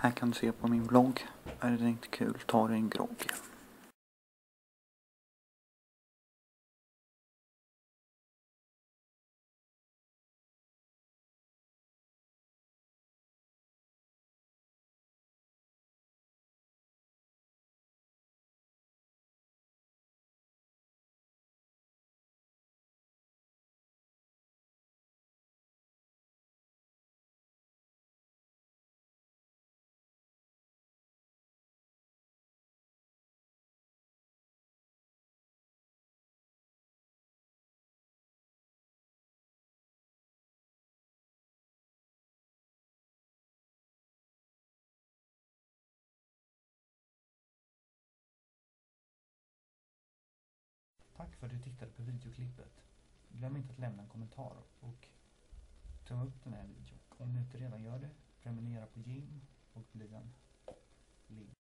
Här kan du se på min blogg. Är det inte kul, ta dig en grogg. Tack för att du tittade på videoklippet. Glöm inte att lämna en kommentar och tumma upp den här videon. Om du inte redan gör det, prenumerera på Jim och bli en